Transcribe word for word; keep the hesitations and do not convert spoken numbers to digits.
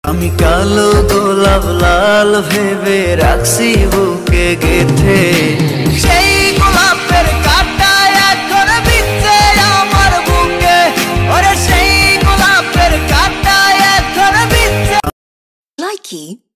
আমি কালো গোলাপ লাল ভেবে রাখছি বুকে গেথে, সেই গোলাপের কাঁটা এখন বিচ্ছে আমার বুকে, ওরে সেই গোলাপের কাঁটা এখন বিচ্ছে। Likey